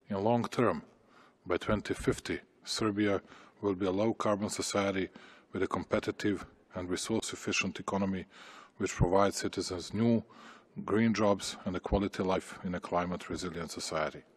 In long term, by 2050, Serbia will be a low-carbon society with a competitive and resource-efficient economy which provides citizens new, green jobs and a quality life in a climate-resilient society.